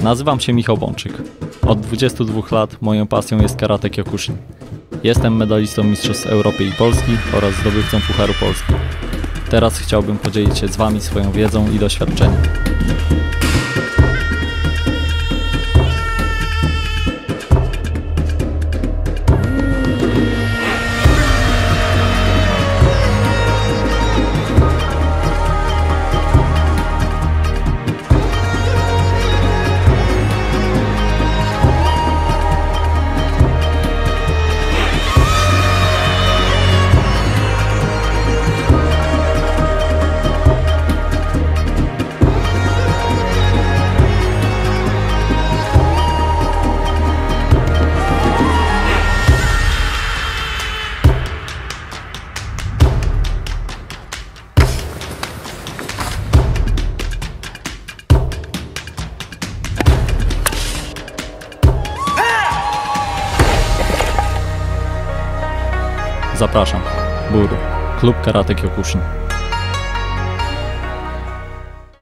Nazywam się Michał Bączyk. Od 22 lat moją pasją jest karate Kyokushin. Jestem medalistą Mistrzostw Europy i Polski oraz zdobywcą Pucharu Polski. Teraz chciałbym podzielić się z Wami swoją wiedzą i doświadczeniem. Zapraszam. Buru. Klub Karate Kyokushin.